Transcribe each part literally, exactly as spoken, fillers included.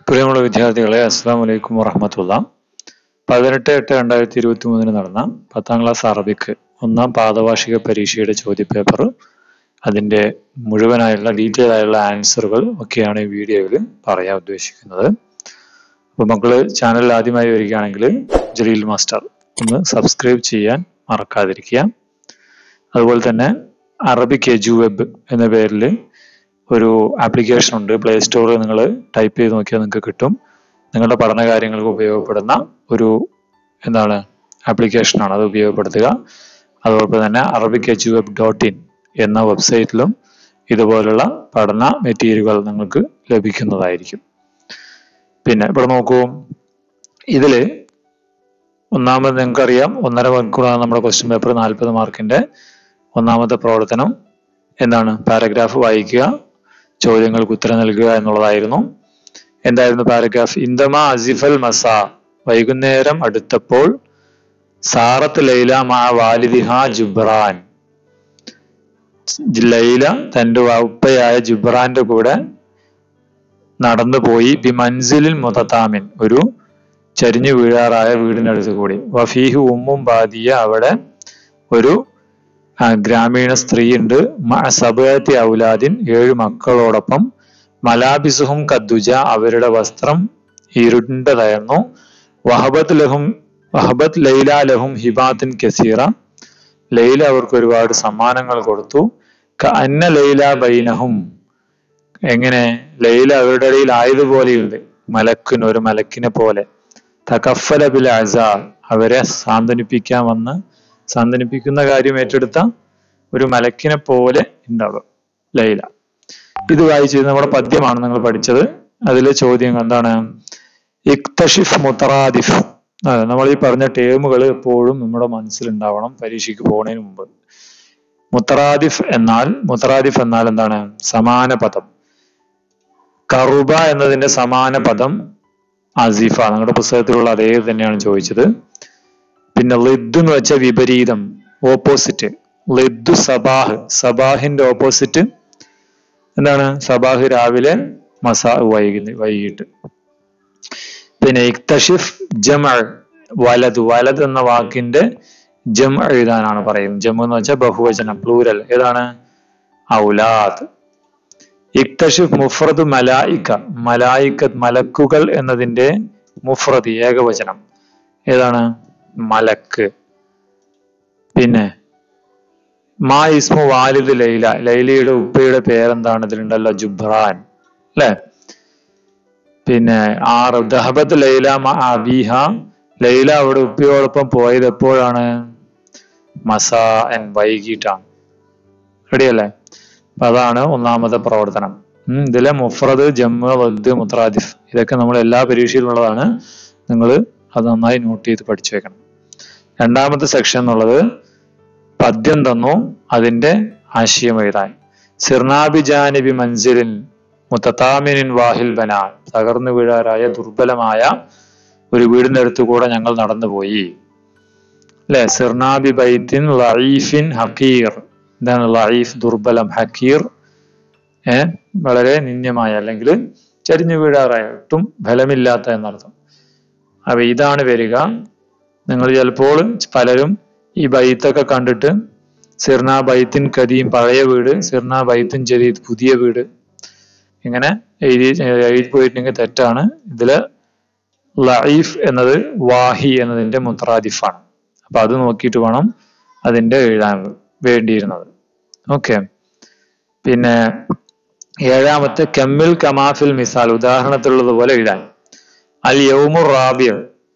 പ്രിയമുള്ള വിദ്യാർത്ഥികളെ, അസ്സലാമു അലൈക്കും വറഹ്മത്തുള്ളാഹി. പതിനെട്ട് എട്ട് രണ്ടായിരത്തി ഇരുപത്തി മൂന്നിന് നടന്ന പത്താം ക്ലാസ് അറബിക്ക് ഒന്നാം പാദവാർഷിക പരീക്ഷയുടെ ചോദ്യപേപ്പർ, അതിൻ്റെ മുഴുവനായുള്ള ഡീറ്റെയിൽ ആയുള്ള ആൻസറുകൾ ഒക്കെയാണ് ഈ വീഡിയോയിൽ പറയാൻ ഉദ്ദേശിക്കുന്നത്. അപ്പോൾ മക്കൾ ചാനൽ ആദ്യമായി വരികയാണെങ്കിൽ ജലീൽ മാസ്റ്റർ ഒന്ന് സബ്സ്ക്രൈബ് ചെയ്യാൻ മറക്കാതിരിക്കുക. അതുപോലെ തന്നെ അറബിക് എജു വെബ് എന്ന പേരിൽ ഒരു ആപ്ലിക്കേഷൻ ഉണ്ട്. പ്ലേ സ്റ്റോറിൽ നിങ്ങൾ ടൈപ്പ് ചെയ്ത് നോക്കിയാൽ നിങ്ങൾക്ക് കിട്ടും. നിങ്ങളുടെ പഠന കാര്യങ്ങൾക്ക് ഉപയോഗപ്പെടുന്ന ഒരു എന്താണ് ആപ്ലിക്കേഷനാണ്, അത് ഉപയോഗപ്പെടുത്തുക. അതോടൊപ്പം തന്നെ Arabic edu web dot in എന്ന വെബ്സൈറ്റിലും ഇതുപോലുള്ള പഠന മെറ്റീരിയലുകൾ നിങ്ങൾക്ക് ലഭിക്കുന്നതായിരിക്കും. പിന്നെ ഇവിടെ നോക്കൂ, ഇതിൽ ഒന്നാമത് നിങ്ങൾക്കറിയാം ഒന്നര മണിക്കൂറാണ് നമ്മുടെ ക്വസ്റ്റ്യൻ പേപ്പർ. നാൽപ്പത് മാർക്കിന്റെ ഒന്നാമത്തെ പ്രവർത്തനം എന്താണ്? പാരഗ്രാഫ് വായിക്കുക, ചോദ്യങ്ങൾക്ക് ഉത്തരം നൽകുക എന്നുള്ളതായിരുന്നു. എന്തായിരുന്നു പാരഗ്രാഫ്? ഇന്ദമ അസിഫൽ മസാ, വൈകുന്നേരം അടുത്തപ്പോൾ, സാറത്ത് ലൈല മാ വാലിദിഹ ജുബ്രാൻ, ലൈല തന്റെ ഉപ്പയായ ജുബ്രാന്റെ കൂടെ നടന്നുപോയി. ബി മൻസിലിൻ മുതതാമിൻ, ഒരു ചരിഞ്ഞു വീഴാറായ വീടിനടുത്ത് കൂടി. വഫീഹു ഉമ്മും ബാദിയ, അവിടെ ഒരു ഗ്രാമീണ സ്ത്രീയുണ്ട്. സബഅത്തി ഔലാദിൻ, ഏഴ് മക്കളോടൊപ്പം. മലാബിസുഹും കദ്ദുജ, അവരുടെ വസ്ത്രം ഇരുണ്ടതായിരുന്നു. വഹബത് ലഹും വഹബത് ലൈല ലഹും ഹിബാത്തിൻ കസീറ, ലൈല അവർക്ക് ഒരുപാട് സമ്മാനങ്ങൾ കൊടുത്തു. കഅന്ന ലൈല ബൈനഹും, എങ്ങനെ ലൈല അവരുടെ ഇടയിൽ ആയതുപോലെയുണ്ട്. മലക്കിന്, ഒരു മലക്കിനെ പോലെ. തകഫല ബിൽ അസാ, അവരെ സാന്ത്വനിപ്പിക്കാൻ വന്ന് സാന്ത്വനിപ്പിക്കുന്ന കാര്യം ഏറ്റെടുത്ത ഒരു മലക്കിനെ പോലെ ഉണ്ടാവുക ലൈല. ഇത് വായിച്ചത് നമ്മുടെ പദ്യമാണ് നിങ്ങൾ പഠിച്ചത്. അതിലെ ചോദ്യം എന്താണ്? ഇക്തഷിഫ് മുത്തറാദിഫ്. അതെ, നമ്മൾ ഈ പറഞ്ഞ ടേമുകൾ എപ്പോഴും നമ്മുടെ മനസ്സിലുണ്ടാവണം പരീക്ഷയ്ക്ക് പോകുന്നതിന് മുമ്പ്. മുത്തറാദിഫ് എന്നാൽ മുത്തറാദിഫ് എന്നാൽ എന്താണ്? സമാന പദം. കറുബ എന്നതിന്റെ സമാന പദം അസിഫ. നിങ്ങളുടെ പുസ്തകത്തിലുള്ള അതേ തന്നെയാണ് ചോദിച്ചത്. പിന്നെ ലിദ് എന്ന് വെച്ചാൽ വിപരീതം, ഓപ്പോസിറ്റ്. ലിദ് സബാഹ്, സബാഹിന്റെ ഓപ്പോസിറ്റ് എന്താണ്? സബാഹ് രാവിലെ, മസാ വൈകുന്നേരം വൈകിട്ട്. പിന്നെ ഇക്തഷിഫ് ജമഅ, വലത്. വലത് എന്ന വാക്കിന്റെ ജമഅ എഴുതാനാണ് പറയുന്നത്. ജമഅ എന്ന് വെച്ചാൽ ബഹുവചനം, പ്ലൂരൽ. ഏതാണ്? ഔലാദ്. ഇക്തഷിഫ് മുഫ്രദ് മലായിക്ക, മലായിക്ക മലക്കുകൾ എന്നതിന്റെ മുഫ്രദ് ഏകവചനം ഏതാണ്? മലക്ക്. പിന്നെ മാ ഇസ്മു വാലിദ് ലൈല, ലൈലയുടെ ഉപ്പയുടെ പേരെന്താണ്? ഇതിലുണ്ടല്ലോ ജുബ്രാൻ, അല്ലെ? പിന്നെ ആറ് ദഹബത്ത് ലൈല മാ അബീഹ, ലൈല അവിടെ ഉപ്പയോടൊപ്പം പോയത് എപ്പോഴാണ്? മസാ എൻ, വൈകിട്ടാണ്. റെഡിയല്ലേ? അപ്പൊ അതാണ് ഒന്നാമത്തെ പ്രവർത്തനം. ഉം ഇതിലെ മുഫ്രദ്, ജമ്മു, വദ്, മുത്രാദിഫ് ഇതൊക്കെ നമ്മൾ എല്ലാ പരീക്ഷയിലുള്ളതാണ്. നിങ്ങൾ അത് നന്നായി നോട്ട് ചെയ്ത് പഠിച്ചു വെക്കണം. രണ്ടാമത്തെ സെക്ഷൻ എന്നുള്ളത് പദ്യം തന്നു, അതിന്റെ ആശയം എഴുതാൻ. സിർനാബി ജാനിബി മൻസിലിൻ മുത്തതാമിനിൻ വാഹിൽ ബനാ, തകർന്നു വീഴാറായ ദുർബലമായ ഒരു വീടിന്റെ അടുത്ത് കൂടെ ഞങ്ങൾ നടന്നുപോയി. അല്ലെ? സിർനാബി ബൈത്തിൻ ലഈഫിൻ ഹഖീർ. എന്താണ് ലഈഫ്? ദുർബലം. ഹഖീർ ഏർ വളരെ നിന്ദ്യമായ, അല്ലെങ്കിൽ ചരിഞ്ഞു വീഴാറായ, ഒട്ടും ഫലമില്ലാത്ത എന്നർത്ഥം. അപ്പൊ ഇതാണ് വരിക. നിങ്ങൾ ചിലപ്പോൾ പലരും ഈ ബൈത്തൊക്കെ കണ്ടിട്ട് സിർന ബൈത്തിൻ കദീം, പഴയ വീട്, സിർന ബൈത്തിൻ ജദീദ്, പുതിയ വീട്, ഇങ്ങനെ എഴുതി എഴുതി പോയിട്ടുണ്ടെങ്കിൽ തെറ്റാണ്. ഇതില് ലഈഫ് എന്നത് വാഹി എന്നതിന്റെ മുത്രാദിഫാണ്. അപ്പൊ അത് നോക്കിയിട്ട് വേണം അതിന്റെ എഴുതാൻ വേണ്ടിയിരുന്നത്. ഓക്കെ. പിന്നെ ഏഴാമത്തെ കമ്മിൽ കമാഫിൽ മിസാൽ, ഉദാഹരണത്തിലുള്ളതുപോലെ എഴുതാൻ. അൽ യൗമുർ റാബിഅ,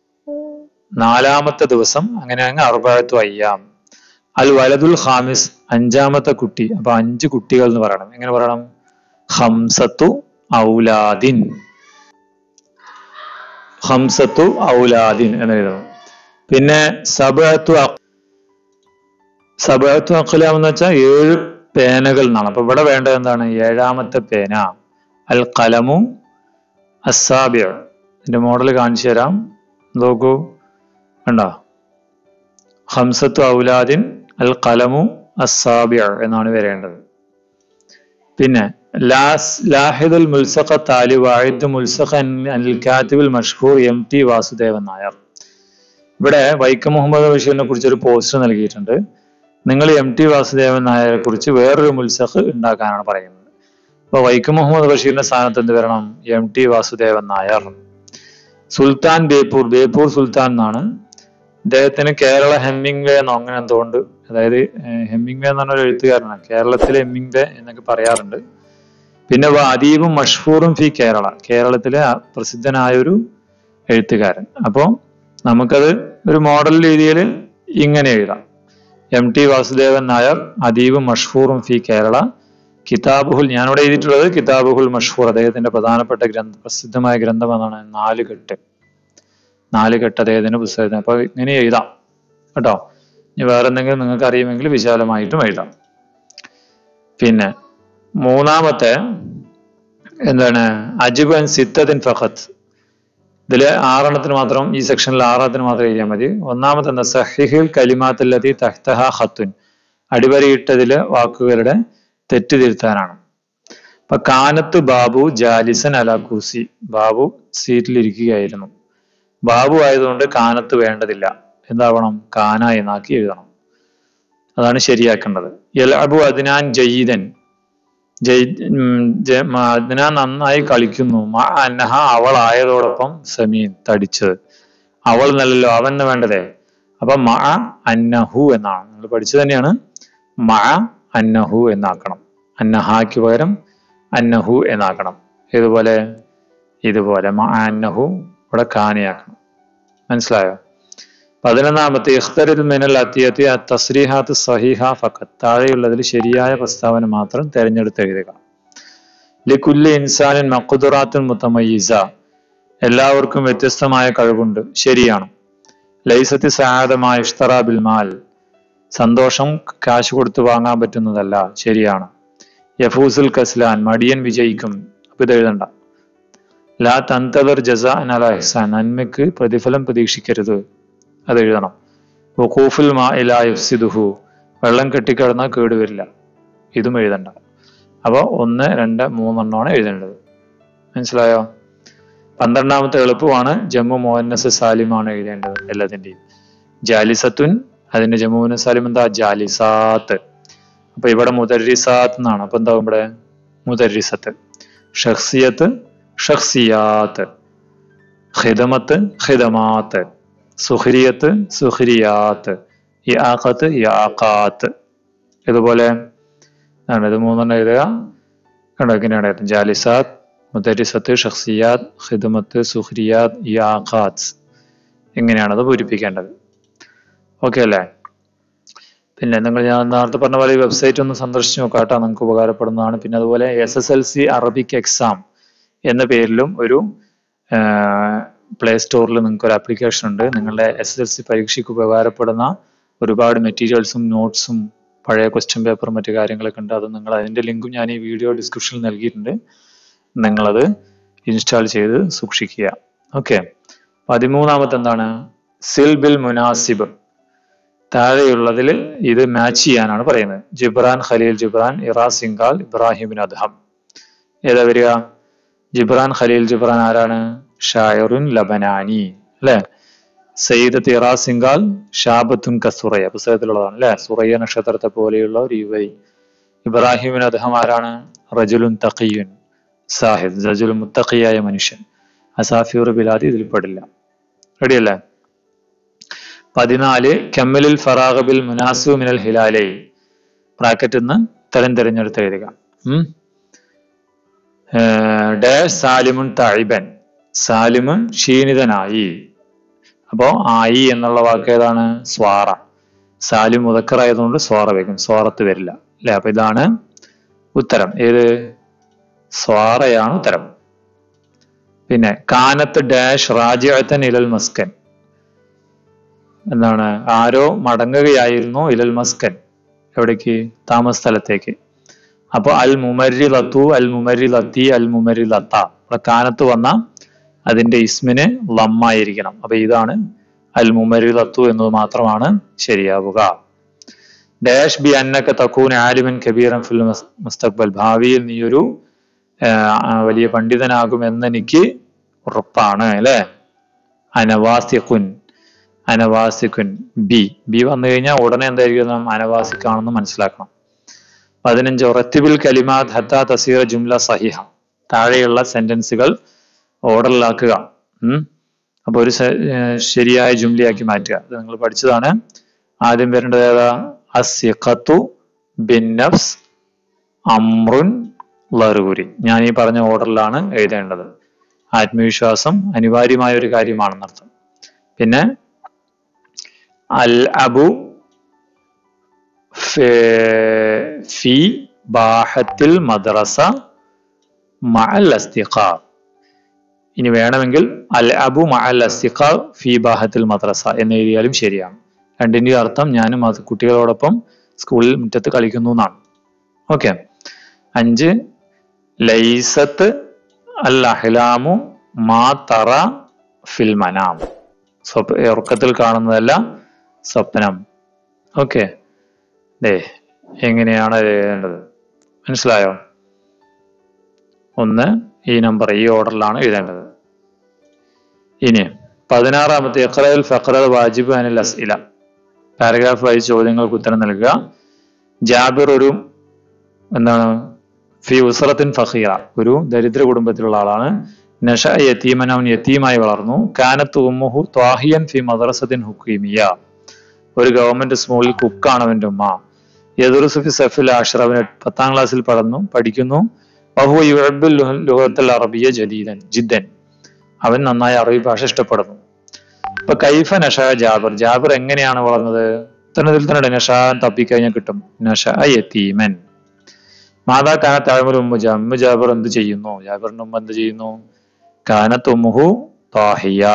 നാലാമത്തെ ദിവസം. അങ്ങനെ അങ്ങ് അർബഅത്തു അയ്യാം. അൽ വലദുൽ ഖാമിസ്, അഞ്ചാമത്തെ കുട്ടി. അപ്പൊ അഞ്ച് കുട്ടികൾ എന്ന് പറയണം. എങ്ങനെ പറയണം? ഖംസത്തു ഔലാദിൻ, ഖംസത്തു ഔലാദിൻ എന്ന് എഴുതണം. പിന്നെ സബഅത്തു സബഅത്തു അഖ്ലാം എന്ന് വെച്ചാൽ ഏഴ് പേനകൾ എന്നാണ്. അപ്പൊ ഇവിടെ വേണ്ടത് എന്താണ്? ഏഴാമത്തെ പേന. അൽ ഖലമു അസ്സാബിഅ, ഇതിന്റെ മോഡൽ കാണിച്ചു തരാം, നോക്കൂ. കണ്ടോ? ഖംസത്തു ഔലാദിൻ അൽ ഖലമു അസ്സാബിഅ എന്നാണ് വരേണ്ടത്. പിന്നെ ലാഹിദുൽ മുൽസഖ താലി വാഹിദ് മുൽസഖ അനിൽ കാത്തിബുൽ മഷ്ഹൂർ എം ടി വാസുദേവൻ നായർ. ഇവിടെ വൈക്കം മുഹമ്മദ് ബഷീറിനെ കുറിച്ച് ഒരു പോസ്റ്റർ നൽകിയിട്ടുണ്ട്. നിങ്ങൾ എം ടി വാസുദേവൻ നായരെ കുറിച്ച് വേറൊരു മുൽസഖ് ഉണ്ടാക്കാനാണ് പറയുന്നത്. അപ്പൊ വൈക്കം മുഹമ്മദ് ബഷീറിന്റെ സ്ഥാനത്ത് എന്ത് വരണം? M T Vasudevan Nair. സുൽത്താൻ ബേപ്പൂർ, ബേപ്പൂർ സുൽത്താൻ എന്നാണ്. അദ്ദേഹത്തിന് കേരള ഹെമ്മിംഗ്വേ എന്നോ അങ്ങനെ എന്തുകൊണ്ട്, അതായത് ഹെമ്മിംഗ്വേ എന്ന് പറഞ്ഞ ഒരു എഴുത്തുകാരനാണ്. കേരളത്തിലെ ഹെമ്മിംഗ്വേ എന്നൊക്കെ പറയാറുണ്ട്. പിന്നെ അദീബും മഷ്ഹൂറും ഫി കേരള, കേരളത്തിലെ പ്രസിദ്ധനായ ഒരു എഴുത്തുകാരൻ. അപ്പോൾ നമുക്കത് ഒരു മോഡൽ രീതിയിൽ ഇങ്ങനെ എഴുതാം: എം ടി വാസുദേവൻ നായർ, അദീബും മഷ്ഹൂറും ഫി കേരള, കിതാബുഹുൽ, ഞാനിവിടെ എഴുതിയിട്ടുള്ളത് കിതാബുഹുൽ മഷ്ഹൂർ, അദ്ദേഹത്തിന്റെ പ്രധാനപ്പെട്ട ഗ്രന്ഥ പ്രസിദ്ധമായ ഗ്രന്ഥം എന്നാണ് നാല് കെട്ട്. നാല് കെട്ട് അദ്ദേഹത്തിന്റെ പുസ്തകത്തിന്. അപ്പൊ ഇങ്ങനെ എഴുതാം കേട്ടോ. ഇനി വേറെ എന്തെങ്കിലും നിങ്ങൾക്ക് അറിയുമെങ്കിൽ വിശാലമായിട്ടും എഴുതാം. പിന്നെ മൂന്നാമത്തെ എന്താണ്? അജിബ് അൻ സിത്തത്തിൻ ഫഖത്ത്. ഇതില് ആറെണ്ണത്തിന് മാത്രം, ഈ സെക്ഷനിൽ ആറെണ്ണത്തിന് മാത്രം എഴുതിയാൽ മതി. ഒന്നാമത്തെ എന്താ? സഹിഹിൽ കലിമാത്തുല്ലതി തഹ്തഹ ഖത്തുൻ, അടിവരയിട്ടതിലെ വാക്കുകളുടെ തെറ്റ് തിരുത്താനാണ്. അപ്പൊ കാനത്ത് ബാബു ജാലിസൻ അലാ കുർസി, ബാബു സീറ്റിലിരിക്കുകയായിരുന്നു. ബാബു ആയതുകൊണ്ട് കാനത്ത് വേണ്ടതില്ല, എന്താവണം? കാന എന്നാക്കി എഴുതണം. അതാണ് ശരിയാക്കേണ്ടത്. യൽഅബു അദ്നാൻ ജയ്യിദൻ, അദ്നാൻ നന്നായി കളിക്കുന്നു. മ അന്നഹ, അവൾ ആയതോടൊപ്പം സമീൻ, തടിച്ചത്. അവൾ നല്ലല്ലോ, അവൻ വേണ്ടതേ. അപ്പൊ മ അന്നഹു എന്നാണ്, നിങ്ങൾ പഠിച്ചു തന്നെയാണ്. മ അന്നഹു എന്നാക്കണം. അന്നഹാക്ക് പകരം അന്നഹു എന്നാക്കണം. ഇതുപോലെ ഇതുപോലെ മ അന്നഹു ഇവിടെ കാനയാക്കണം. മനസ്സിലായോ? പതിനൊന്നാമത്തെ ഇഖ്തരിൽ മിനൽ അത്തിയത്തി തസ്രീഹാത്ത് സഹീഹ ഫഖത്ത്, താഴെയുള്ളതിൽ ശരിയായ പ്രസ്താവന മാത്രം തെരഞ്ഞെടുത്ത് എഴുതുക. ലികുല്ലി ഇൻസാനിൻ മഖ്ദുറാത്തുൻ മുതമയ്യിസ, എല്ലാവർക്കും വ്യത്യസ്തമായ കഴിവുണ്ട്, ശരിയാണ്. ലൈസത്തി സആദമായ ഇഷ്തറാ ബിൽ മാൽ, സന്തോഷം കാശ് കൊടുത്ത് വാങ്ങാൻ പറ്റുന്നതല്ല, ശരിയാണ്. യഫൂസുൽ കസ്ലാൻ, മടിയൻ വിജയിക്കും, അപ്പൊ ഇത് എഴുതണ്ട. ലാ തന്തദർ ജസാഅൻ അലാ ഇഹ്സാൻ, നന്മയ്ക്ക് പ്രതിഫലം പ്രതീക്ഷിക്കരുത്, അത് എഴുതണം. വഖൂഫുൽ മാഇ ലാ യുഫ്സിദുഹു, വെള്ളം കെട്ടിക്കിടന്നാൽ കേടുവരില്ല, ഇതും എഴുതണ്ട. അപ്പൊ ഒന്ന് രണ്ട് മൂന്നെണ്ണമാണ് എഴുതേണ്ടത്. മനസ്സിലായോ? പന്ത്രണ്ടാമത്തെ എളുപ്പമാണ്. ജമ്മു മുഅന്നസ് സാലിമാണ് എഴുതേണ്ടത് എല്ലാത്തിന്റെയും. ജാലിസത്തുൻ, അതിന്റെ ജമ്മു മുഅന്നസ് സാലിം എന്താ? ജാലിസാത്ത്. അപ്പൊ ഇവിടെ മുദർരിസാത്ത് എന്നാണ്. അപ്പൊ എന്താ ഇവിടെ? മുദർരിസത്ത്. ഷഖ്സിയത്ത് ഷഖ്സിയാത്ത്, ഖിദമത്ത് ഖിദമാത്ത്, സുഖ്രിയത്ത് സുഖ്രിയാത്ത്, ഇആഖത്ത് ഇആഖാത്ത്. ഇതുപോലെ ഇത് മൂന്നെണ്ണം എഴുതുക. കണ്ടോ ഇങ്ങനെയാണ് എഴുതുന്നത്: ജാലിസാത്ത്, മുദരിസത്ത്, ഷഖ്സിയാത്ത്, ഖിദമത്ത്, സുഖ്രിയാത്ത്, ഇആഖാത്ത്. ഇങ്ങനെയാണത് പൂരിപ്പിക്കേണ്ടത്. ഓക്കെ അല്ലേ? പിന്നെ നിങ്ങൾ ഞാൻ നേരത്തെ പറഞ്ഞ പോലെ ഈ വെബ്സൈറ്റ് ഒന്ന് സന്ദർശിച്ച് നോക്കാട്ടോ, നിങ്ങൾക്ക് ഉപകാരപ്പെടുന്നതാണ്. പിന്നെ അതുപോലെ S S L C Arabic exam എന്ന പേരിലും ഒരു പ്ലേ സ്റ്റോറിൽ നിങ്ങൾക്ക് ഒരു ആപ്ലിക്കേഷൻ ഉണ്ട്. നിങ്ങളുടെ എസ് എസ് എൽ സി പരീക്ഷയ്ക്ക് ഉപകാരപ്പെടുന്ന ഒരുപാട് മെറ്റീരിയൽസും നോട്ട്സും പഴയ ക്വസ്റ്റ്യൻ പേപ്പറും മറ്റു കാര്യങ്ങളൊക്കെ ഉണ്ട്. അത് നിങ്ങൾ, അതിന്റെ ലിങ്കും ഞാൻ ഈ വീഡിയോ ഡിസ്ക്രിപ്ഷനിൽ നൽകിയിട്ടുണ്ട്. നിങ്ങളത് ഇൻസ്റ്റാൾ ചെയ്ത് സൂക്ഷിക്കുക. ഓക്കെ. പതിമൂന്നാമത്തെ എന്താണ്? സിൽ ബിൽ മുനാസിബ്, താഴെയുള്ളതിൽ ഇത് മാച്ച് ചെയ്യാനാണ് പറയുന്നത്. Gibran Khalil Gibran, Ira Singhal, Ibrahim bin Adham. ഏതാ വരിക? ജിബ്രാൻ ഖലീൽ ജിബ്രാൻ ആരാണ്? ഷായറുൻ ലബനാനി അല്ലെ. സയ്യിദത്ത് ഇറാ സിംഗാൽ ഷാബത്തുൻ കസുറയ, പുസ്തകത്തിലുള്ളതാണ് അല്ലെ. സുറയ്യ നക്ഷത്രത്തെ പോലെയുള്ള ഒരു യുവതി. ഇബ്രാഹിം ബിൻ അദ്ഹം ആരാണ്? റജുലുൻ തഖിയുൻ സാഹിദ്, റജുലുൻ മുത്തഖിയായ മനുഷ്യൻ. അസാഫിർ ബിലാദി ഇതിൽ പെടില്ല. റെഡിയല്ലേ? പതിനാല് കമ്മലിൽ ഫറാഖ് ബിൽ മുനാസിബ് മിനൽ ഹിലാലൈ, ബ്രാക്കറ്റിൽ നിന്ന് തരം തിരഞ്ഞെടുത്ത് എഴുതുക. ഉം ഡാഷ് സാലിമുൻ തായിബൻ, സാലിമുൻ ക്ഷീണിതനായി. അപ്പോ ആയി എന്നുള്ള വാക്ക് ഏതാണ്? സ്വാറ. സാലിം മുദക്കർ ആയതുകൊണ്ട് സ്വാറ വയ്ക്കും, സ്വാറത്ത് വരില്ല അല്ലെ. അപ്പൊ ഇതാണ് ഉത്തരം. ഏത്? സ്വാറയാണ് ഉത്തരം. പിന്നെ കാനത്ത് ഡാഷ് റാജിഅത്തൻ ഇലൽ മസ്കൻ, എന്താണ്? ആരോ മടങ്ങുകയായിരുന്നു ഇലൽ മസ്കൻ, എവിടേക്ക്? താമസ സ്ഥലത്തേക്ക്. അപ്പൊ അൽ മുമരിലത്തു അൽ മുമരിലത്തി അൽ മുമരിലത്ത, ഇവിടെ കാനത്ത് വന്ന അതിന്റെ ഇസ്മിന് ലമ്മായിരിക്കണം. അപ്പൊ ഇതാണ് അൽ മുമരിലത്തു എന്നത് മാത്രമാണ് ശരിയാവുക. ഡാഷ് ബി അന്നക തകൂന ആലിമൻ കബീറൻ ഫിൽ മുസ്തഖ്ബൽ, ഭാവിയിൽ നീ ഒരു വലിയ പണ്ഡിതനാകുമെന്നെനിക്ക് ഉറപ്പാണ് അല്ലെ. അനവാസിഖുൻ, അനവാസിഖുൻ ബി ബി വന്നു കഴിഞ്ഞാൽ ഉടനെ എന്തായിരിക്കും അനവാസിഖാണെന്ന് മനസ്സിലാക്കണം. പതിനഞ്ച് റത്തിബിൽ കലിമാത്ത് ഹത്താ തസീറ ജുംല സഹിഹ, താഴെയുള്ള സെന്റൻസുകൾ ഓർഡറിലാക്കുക. ഉം അപ്പൊ ഒരു ശരിയായ ജുംലയാക്കി മാറ്റുക. ഇത് നിങ്ങൾ പഠിച്ചതാണ്. ആദ്യം വരേണ്ടത് ഏതാ? അസ്സിഖത്തു ബിന്നഫ്സ് അമ്രുൻ ലറൂരി. ഞാൻ ഈ പറഞ്ഞ ഓർഡറിലാണ് എഴുതേണ്ടത്. ആത്മവിശ്വാസം അനിവാര്യമായ ഒരു കാര്യമാണെന്നർത്ഥം. പിന്നെ അൽ അബു ഫി ബാഹത്തിൽ മദ്രസ മഅൽ അസ്തിഖാ. ഇനി വേണമെങ്കിൽ അൽ അബു മഅൽ അസ്തിഖാ ഫി ബാഹത്തിൽ മദ്രസ എന്ന് എഴുതിയാലും ശരിയാണ്. രണ്ടിന്റെ അർത്ഥം ഞാനും അത് കുട്ടികളോടൊപ്പം സ്കൂളിൽ മുറ്റത്ത് കളിക്കുന്നു എന്നാണ്. ഓക്കെ. അഞ്ച് ലൈസത്ത് അൽ അഹ്ലാമു മാ തറ ഫിൽ മനാം. ഉറക്കത്തിൽ കാണുന്നതല്ല സ്വപ്നം. ഓക്കെ. ദേ എങ്ങനെയാണ് എഴുതേണ്ടത് മനസ്സിലായോ? ഒന്ന് ഈ നമ്പർ ഈ ഓർഡറിലാണ് എഴുതേണ്ടത്. ഇനി പതിനാറാമത്തെ ഇഖ്റഅൽ ഫഖറൽ വാജിബ് അനിൽ അസ്ഇല. പാരഗ്രാഫ് വൈസ് ചോദ്യങ്ങൾക്ക് ഉത്തരം നൽകുക. ജാബിർ ഒരു എന്താണ് ഫി ഉസ്റത്തിൻ ഫഖീറ, ഒരു ദരിദ്ര കുടുംബത്തിലുള്ള ആളാണ്. നഷ യതീമൻ, അവൻ യതീമായി വളർന്നു. കാനത്ത് ഉമ്മുഹു ത്വാഹിയൻ ഫി മദ്രസത്തിൻ ഹുക്കീമിയ, ഒരു ഗവൺമെന്റ് സ്കൂളിൽ കുക്കാണ് അവന്റെ ഉമ്മ. യദുറുസു ഫി സഫിൽ ആഷിർ, അവൻ പത്താം ക്ലാസ്സിൽ പഠിക്കുന്നു പഠിക്കുന്നു വഹുവ യുഹിബ്ബുൽ ലുഗത്തുൽ അറബിയ്യ ജദീദൻ ജിദ്ദൻ, അവൻ നന്നായി അറബി ഭാഷ ഇഷ്ടപ്പെടുന്നു. ഇപ്പൊ കൈഫ നഷ ജാബിർ, ജാബിർ എങ്ങനെയാണ് വളർന്നത്? ഉത്തരത്തിൽ തന്നെ നഷ തപ്പിക്കഴിഞ്ഞാൽ കിട്ടും. നഷ യതീമൻ. മാതാ കാനത്ത് തഅമലു ഉമ്മു ജാബിർ, ഉമ്മു ജാബിർ എന്ത് ചെയ്യുന്നു? ജാബിറിന്റെ ഉമ്മ എന്ത് ചെയ്യുന്നു? കാനത്ത് ഉമ്മുഹു ത്വാഹിയ.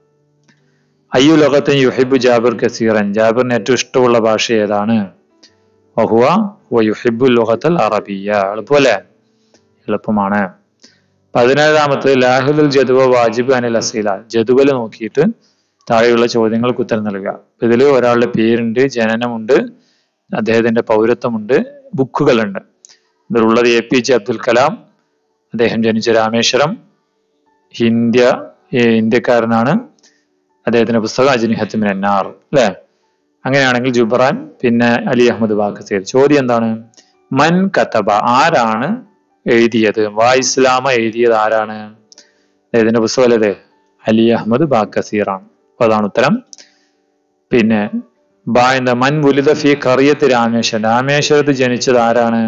അയ്യു ലുഗത്തിൻ യുഹിബ്ബു ജാബിർ കസീറൻ, ജാബിറിന് ഏറ്റവും ഇഷ്ടമുള്ള ഭാഷ ഏതാണ്? വഹുവ ഹുവ യുഹിബ്ബുൽ ലുഗത്തൽ അറബിയ്യ. എളുപ്പമല്ലേ? എളുപ്പമാണ്. പതിനേഴാമത്തെ ലാഹിദുൽ ജദ്വ വാജിബ് അനിൽ അസീല, ജദ്വൽ നോക്കിയിട്ട് താഴെയുള്ള ചോദ്യങ്ങൾക്ക് ഉത്തരം നൽകുക. ഇതിൽ ഒരാളുടെ പേരുണ്ട്, ജനനമുണ്ട്, അദ്ദേഹത്തിന്റെ പൗരത്വമുണ്ട്, ബുക്കുകളുണ്ട്. ഇതിലുള്ളത് A P J Abdul Kalam, അദ്ദേഹം ജനിച്ച രാമേശ്വരം, ഇന്ത്യ ഇന്ത്യക്കാരനാണ്. അദ്ദേഹത്തിന്റെ പുസ്തകം അജ്നിഹത്ത് മിനൻ നാർ അല്ലെ. അങ്ങനെയാണെങ്കിൽ ജുബ്രാൻ, പിന്നെ അലി അഹമ്മദ് ബാഖസീർ. ചോദ്യം എന്താണ്? മൻ കതബ, ആരാണ് എഴുതിയത്? വാ ഇസ്ലാമ എഴുതിയത് ആരാണ്? ഇതിന്റെ പുസ്തകം അല്ലേ അലി അഹമ്മദ് ബാഖസീർ ആണ്. അപ്പൊ അതാണ് ഉത്തരം. പിന്നെ ബാ എന്താ? മൻ വുലിദ ഫി ഖറിയത്ത് രാമേശ്വരം, രാമേശ്വരത്ത് ജനിച്ചത് ആരാണ്?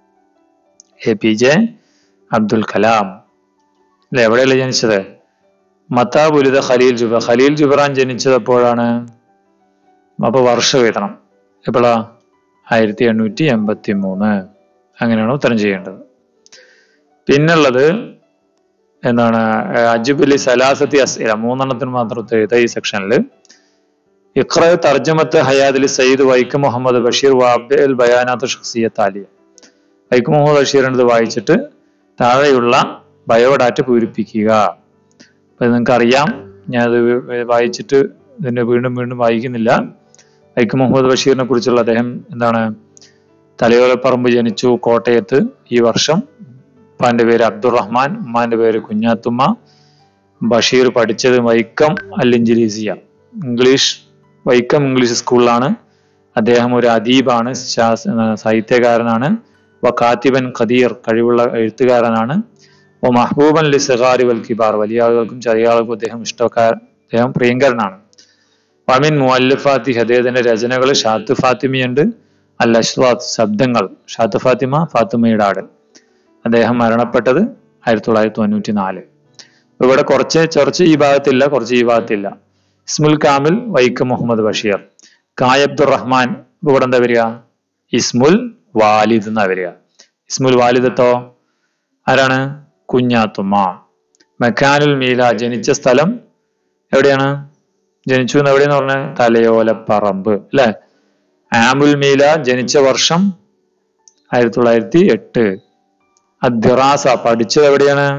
A P J Abdul Kalam അല്ലെ. എവിടെയല്ലേ ജനിച്ചത്? മത്താ വുലിദ ഖലീൽ ജുബ്രാൻ, ഖലീൽ ജുബ്രാൻ ജനിച്ചത് എപ്പോഴാണ്? അപ്പൊ വർഷം എഴുതണം. എപ്പോഴാ? ആയിരത്തി എണ്ണൂറ്റി എൺപത്തി മൂന്ന്. അങ്ങനെയാണ് ഉത്തരം ചെയ്യേണ്ടത്. പിന്നുള്ളത് എന്താണ്? അജുബലി സലാസത്തി അസ്ഇല, മൂന്നെണ്ണത്തിന് മാത്രം ഉത്തരം എഴുതുക ഈ സെക്ഷനിൽ. ഇഖ്റ തർജമത്ത് ഹയാദിൽ സയ്യിദ് വൈക്കം മുഹമ്മദ് ബഷീർ വാബ്ദൽ ബയാനാത്ത് ഷഖ്സിയത്ത് ആലിയ. വൈക്കം മുഹമ്മദ് ബഷീറിൻ്റെ വായിച്ചിട്ട് താഴെയുള്ള ബയോഡാറ്റ പൂരിപ്പിക്കുക. അപ്പൊ നിങ്ങൾക്ക് അറിയാം, ഞാനത് വായിച്ചിട്ട് ഇതിന്റെ വീണ്ടും വീണ്ടും വായിക്കുന്നില്ല. വൈക്കം മുഹമ്മദ് ബഷീറിനെ കുറിച്ചുള്ള അദ്ദേഹം എന്താണ്? തലയോലപ്പറമ്പ് ജനിച്ചു, കോട്ടയത്ത് ഈ വർഷം. ഉപ്പാന്റെ പേര് അബ്ദുറഹ്മാൻ, ഉമ്മാന്റെ പേര് കുഞ്ഞാത്തുമ്മ. ബഷീർ പഠിച്ചത് വൈക്കം അൽ ഇൻജിലീസിയ, ഇംഗ്ലീഷ് വൈക്കം ഇംഗ്ലീഷ് സ്കൂളിലാണ്. അദ്ദേഹം ഒരു അദീബാണ്, സാഹിത്യകാരനാണ്. വ കാത്തിബൻ ഖദീർ, കഴിവുള്ള എഴുത്തുകാരനാണ്. ഓ മഹബൂബൻ ലി സിഗാരി വൽ കിബാർ, വലിയ ആളുകൾക്കും ചെറിയ ആളുകൾക്കും അദ്ദേഹം ഇഷ്ടക്കാർ അദ്ദേഹം പ്രിയങ്കരനാണ്. വമിൻ മുഅല്ലിഫാത്തി, അദ്ദേഹത്തിന്റെ രചനകൾ ഷാത്ത് ഫാത്തിമയുണ്ട്. അൽ അശ്വാത്ത്, ശബ്ദങ്ങൾ. ഷാത്ത് ഫാത്തിമ, ഫാത്തിമയുടെ ആട്. അദ്ദേഹം മരണപ്പെട്ടത് ആയിരത്തി തൊള്ളായിരത്തി തൊണ്ണൂറ്റി നാല്. ഇവിടെ കുറച്ച് കുറച്ച് ഈ ഭാഗത്തില്ല, കുറച്ച് ഈ ഭാഗത്തില്ല. ഇസ്മുൽ കാമിൽ വൈക്കം മുഹമ്മദ് ബഷീർ. കായ് അബ്ദുർ റഹ്മാൻ, ഇവിടെ എന്താ വരിക? ഇസ്മുൽ വാലിദ് എന്നാ വരിക. ഇസ്മുൽ വാലിദത്തോ ആരാണ്? കുഞ്ഞാത്തുമ്മ. മക്കാനുൽ മീല, ജനിച്ച സ്ഥലം എവിടെയാണ്? ജനിച്ചു എന്ന് എവിടെയെന്ന് പറഞ്ഞ തലയോലപ്പറമ്പ് അല്ലെ. ആമുൽ മീല, ജനിച്ച വർഷം ആയിരത്തി തൊള്ളായിരത്തി എട്ട്. അദ്ദിറാസ, പഠിച്ചത് എവിടെയാണ്?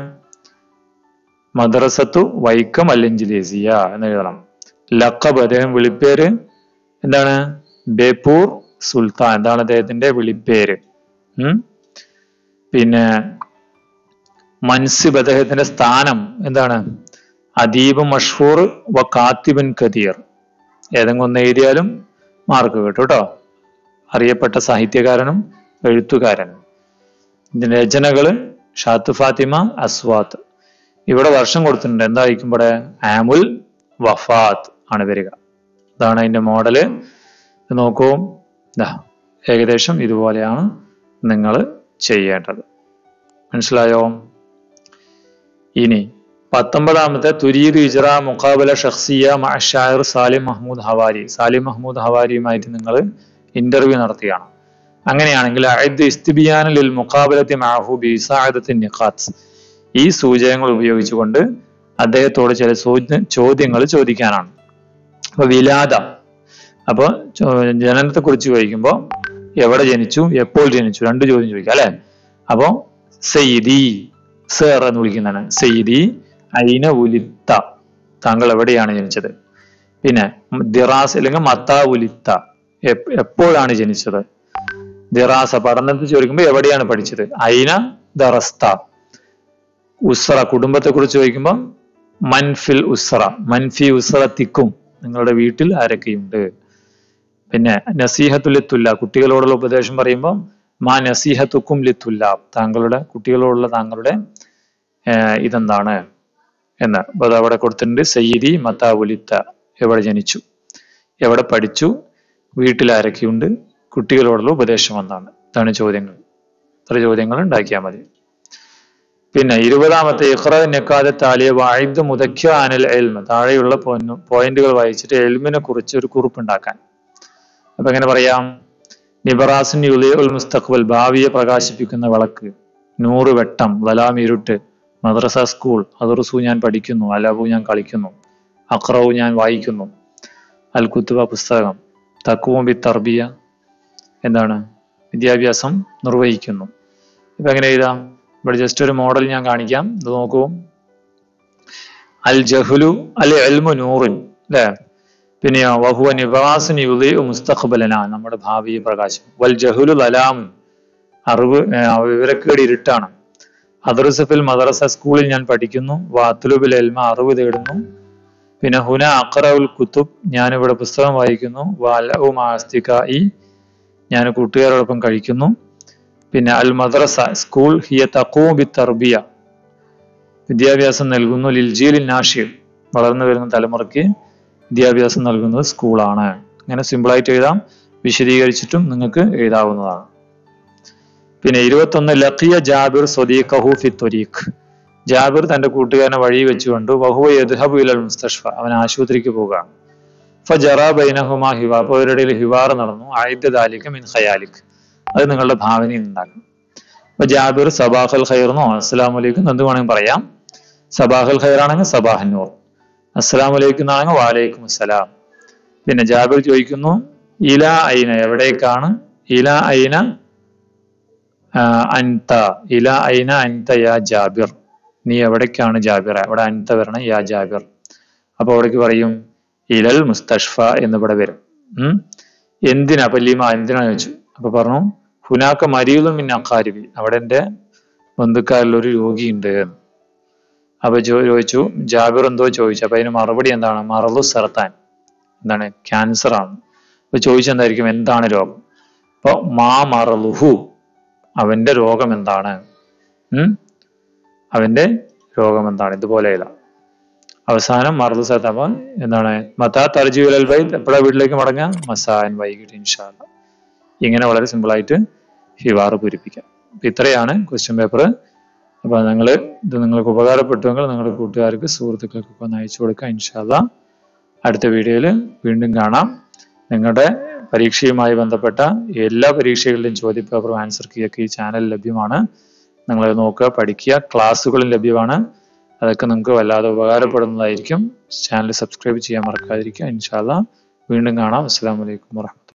മദ്രസത്തു വൈക്കം അൽ ഇൻജിലീസിയ എന്ന് എഴുതണം. ലഖബ്, അദ്ദേഹം വിളിപ്പേര് എന്താണ്? ബേപ്പൂർ സുൽത്താൻ, എന്താണ് അദ്ദേഹത്തിന്റെ വിളിപ്പേര്? ഉം പിന്നെ മൻസിബ് അദ്ദേഹത്തിന്റെ സ്ഥാനം എന്താണ്? അദീബ് മഷ്ഹൂർ വ കാത്തിബൻ കദീർ. ഏതെങ്കിലും ഒന്ന് എഴുതിയാലും മാർക്ക് കിട്ടും കേട്ടോ. അറിയപ്പെട്ട സാഹിത്യകാരനും എഴുത്തുകാരനും. ഇതിന്റെ രചനകള് ഷാത്ത് ഫാത്തിമ, അസ്വാത്ത്. ഇവിടെ വർഷം കൊടുത്തിട്ടുണ്ട്. എന്തായിരിക്കും ഇവിടെ? ആമുൽ വഫാത്ത് ആണ് വരിക. ഇതാണ് അതിന്റെ മോഡല്. നോക്കൂ, ഏകദേശം ഇതുപോലെയാണ് നിങ്ങൾ ചെയ്യേണ്ടത്. മനസ്സിലായോ? ഇനി പത്തൊമ്പതാമത്തെ തുരീദ് ഇജ്റ മുഖാബല ഷഖ്സിയ മഅ ഷാഇർ സാലിം മഹ്മൂദ് ഹവാരി. സാലിം മഹ്മൂദ് ഹവാരിയുമായിട്ട് നിങ്ങൾ ഇന്റർവ്യൂ നടത്തുകയാണ്. അങ്ങനെയാണെങ്കിൽ അഇദ് ഇസ്തിബിയാന ലിൽ മുഖാബലത്തി മഅഹു ബിഇസാഅദത്തി നിഖാത്ത്. ഈ സൂചകങ്ങൾ ഉപയോഗിച്ചുകൊണ്ട് അദ്ദേഹത്തോട് ചില ചോദ്യങ്ങൾ ചോദിക്കാനാണ്. അപ്പൊ വിലാദ, അപ്പൊ ജനനത്തെ കുറിച്ച് ചോദിക്കുമ്പോൾ എവിടെ ജനിച്ചു, എപ്പോൾ ജനിച്ചു, രണ്ട് ചോദ്യം ചോദിക്കാം അല്ലെ. അപ്പൊ സയ്യിദി, സർ എന്ന് വിളിക്കുന്നതാണ്. സയ്യിദി ഐന ഉലിത്ത, താങ്കൾ എവിടെയാണ് ജനിച്ചത്. പിന്നെ ദിറാസ് അല്ലെങ്കിൽ മത്താ ഉലിത്ത, എപ്പോഴാണ് ജനിച്ചത്. ദിറാസ, പഠനത്തെ ചോദിക്കുമ്പോൾ എവിടെയാണ് പഠിച്ചത്. ഐന ദറസ്ത. ഉസ്ര, കുടുംബത്തെ കുറിച്ച് ചോദിക്കുമ്പോൾ മൻഫിൽ ഉസ്ര, മൻഫി ഉസ്രത്തിക്കും, നിങ്ങളുടെ വീട്ടിൽ ആരൊക്കെയുണ്ട്. പിന്നെ നസീഹത്തു ലിത്തുല്ല, കുട്ടികളോടുള്ള ഉപദേശം പറയുമ്പോൾ മാ നസീഹത്തുക്കും ലിത്തുല്ല, താങ്കളുടെ കുട്ടികളോടുള്ള താങ്കളുടെ ഇതെന്താണ് എന്ന്. അത് അവിടെ കൊടുത്തിട്ടുണ്ട്. സയ്യിദി മത്താ ഉലിത്ത, എവിടെ ജനിച്ചു, എവിടെ പഠിച്ചു, വീട്ടിൽ ആരൊക്കെയുണ്ട്, കുട്ടികളോടുള്ള ഉപദേശം എന്താണ്. ഇതാണ് ചോദ്യങ്ങൾ. ഇത്ര ചോദ്യങ്ങൾ ഉണ്ടാക്കിയാൽ മതി. പിന്നെ ഇരുപതാമത്തെ ഇഖ്റ നിക്കാദ താലിയ വഅഇദ് മുദക്കിറ അനിൽ ഇൽമ, താഴെയുള്ള പോയിന്റുകൾ വായിച്ചിട്ട് എൽമിനെ കുറിച്ച് ഒരു കുറിപ്പ് ഉണ്ടാക്കാൻ. അപ്പൊ എങ്ങനെ പറയാം? നിബറാസുൻ യുളിഉൽ മുസ്തഖ്ബൽ, ഭാവിയെ പ്രകാശിപ്പിക്കുന്ന വിളക്ക്. നൂറ് വെട്ടം, വലാം ഇരുട്ട്. മദ്രസ സ്കൂൾ, അദർസു ഞാൻ പഠിക്കുന്നു, അലബു ഞാൻ കളിക്കുന്നു, അഖ്റഉ ഞാൻ വായിക്കുന്നു, അൽ കുത്തുബ പുസ്തകം, തഖ്വു ബി തർബിയ എന്താണ്, വിദ്യാഭ്യാസം നിർവഹിക്കുന്നു. ഇപ്പൊ എങ്ങനെ എഴുതാം? ഇവിടെ ജസ്റ്റ് ഒരു മോഡൽ ഞാൻ കാണിക്കാം. ഇത് നോക്കൂ. അൽ ജഹ്ലു അൽ ഇൽമു നൂറുൻ, അല്ലെ. പിന്നെയോ വഹുവ നിബറാസുൻ യുളിഉ മുസ്തഖ്ബലന, നമ്മുടെ ഭാവിയെ പ്രകാശിക്കും. വൽ ജഹ്ലു ലലാം, അറിവ് വിവരക്കേട് ഇരുട്ടാണ്. അദ്റസഫിൽ മദ്രസ, സ്കൂളിൽ ഞാൻ പഠിക്കുന്നു. വാത്തുലുബിൽ ഇൽമ, അറിവ് തേടുന്നു. പിന്നെ ഹുന അഖറഉൽ കുത്തുബ്, ഞാനിവിടെ പുസ്തകം വായിക്കുന്നു. വഅലഉ മഅ അസ്തിഖാഇ, ഞാൻ കൂട്ടുകാരോടൊപ്പം കഴിക്കുന്നു. പിന്നെ അൽ മദ്രസ, സ്കൂൾ. ഹിയ തഖൂമു ബി തർബിയ, വിദ്യാഭ്യാസം നൽകുന്നു. ലിൽ ജീലിൻ നാഷിർ, വളർന്നു വരുന്ന തലമുറയ്ക്ക് വിദ്യാഭ്യാസം നൽകുന്നത് സ്കൂളാണ്. അങ്ങനെ സിമ്പിളായിട്ട് എഴുതാം. വിശദീകരിച്ചിട്ടും നിങ്ങൾക്ക് എഴുതാവുന്നതാണ്. പിന്നെ ഇരുപത്തൊന്ന് ലഖിയ ജാബിർ സ്വദീഖഹു ഫി ത്വരീഖ്, ജാബിർ തന്റെ കൂട്ടുകാരനെ വഴി വെച്ചു കണ്ടു. വഹുവ യദ്ഹബു ഇലൽ മുസ്തഷ്ഫ, അവൻ ആശുപത്രിക്ക് പോവുകയാണ്. ഫജറ ബൈനഹുമാ ഹിവാർ, അപ്പോൾ അവരുടെ ഇടയിൽ ഹിവാർ നടന്നു. അഇദ് ദാലിക മിൻ ഖയാലിക്, അത് നിങ്ങളുടെ ഭാവനയിൽ ഉണ്ടാക്കണം. അപ്പൊ ജാബിർ സബാഹൽ ഖൈർന്നോ അസ്സലാമു അലൈക്കും എന്ത് വേണമെങ്കിൽ പറയാം. സബാഹൽ ഖൈർ ആണെങ്കിൽ സബാഹൻ നൂർ, അസ്സലാമു അലൈക്കും എന്നാണെങ്കിൽ വാലൈക്കും അസ്സലാം. പിന്നെ ജാബിർ ചോദിക്കുന്നു ഇല ഐന, എവിടേക്കാണ്. ഇല ഐന അൻത, ഇല ഐന അൻത യാ ജാബിർ, നീ എവിടേക്കാണ് ജാബിർ. അവിടെ അൻത വരണം, യാ ജാബിർ. അപ്പൊ അവിടേക്ക് പറയും ഇലൽ മുസ്തഷ്ഫ എന്നിവിടെ വരും. ഉം എന്തിനാ? അപ്പൊ ലീമ, എന്തിനാ ചോദിച്ചു. അപ്പൊ പറഞ്ഞു ഹുനാക്ക മരീദുൻ മിൻ അഖാരിബി, അവിടെ എന്റെ ബന്ധുക്കാരിൽ ഒരു രോഗിയുണ്ട്. അപ്പൊ ചോദിച്ചു ജാബിർ എന്തോ ചോദിച്ചു. അപ്പൊ അതിന് മറുപടി എന്താണ്? മറദു സർത്താൻ, എന്താണ്? ക്യാൻസർ ആണ്. അപ്പൊ ചോദിച്ചെന്തായിരിക്കും? എന്താണ് രോഗം? അപ്പൊ മാ മറലുഹു, അവന്റെ രോഗം എന്താണ്? ഉം അവന്റെ രോഗം എന്താണ്? ഇതുപോലെ ഇല്ല. അവസാനം മറദു സർത്താൻ. അപ്പൊ എന്താണ്? മത്താ തർജി ഇലൽ ബൈത്ത്, എപ്പോഴാ വീട്ടിലേക്ക് മടങ്ങാം? മസാൻ, വൈകിട്ട് ഇൻഷാ അല്ലാഹ്. ഇങ്ങനെ വളരെ സിമ്പിളായിട്ട് ഹിവാർ പൂരിപ്പിക്കാം. അപ്പൊ ഇത്രയാണ് ക്വസ്റ്റ്യൻ പേപ്പർ. അപ്പൊ നിങ്ങൾ ഇത് നിങ്ങൾക്ക് ഉപകാരപ്പെട്ടുവെങ്കിൽ നിങ്ങളുടെ കൂട്ടുകാർക്ക് സുഹൃത്തുക്കൾക്കൊക്കെ ഒന്ന് അയച്ചു കൊടുക്കാം. ഇൻഷാ അല്ലാഹ് അടുത്ത വീഡിയോയിൽ വീണ്ടും കാണാം. നിങ്ങളുടെ പരീക്ഷയുമായി ബന്ധപ്പെട്ട എല്ലാ പരീക്ഷകളുടെയും ചോദ്യപേപ്പറും ആൻസർ കീയൊക്കെ ഈ ചാനൽ ലഭ്യമാണ്. നിങ്ങൾ നോക്കുക, പഠിക്കുക. ക്ലാസ്സുകളും ലഭ്യമാണ്. അതൊക്കെ നിങ്ങൾക്ക് വല്ലാതെ ഉപകാരപ്പെടുന്നതായിരിക്കും. ചാനൽ സബ്സ്ക്രൈബ് ചെയ്യാൻ മറക്കാതിരിക്കുക. ഇൻഷാ അല്ലാഹ് വീണ്ടും കാണാം. അസ്സലാമു അലൈക്കും വറഹ്മത്തുള്ളാഹി.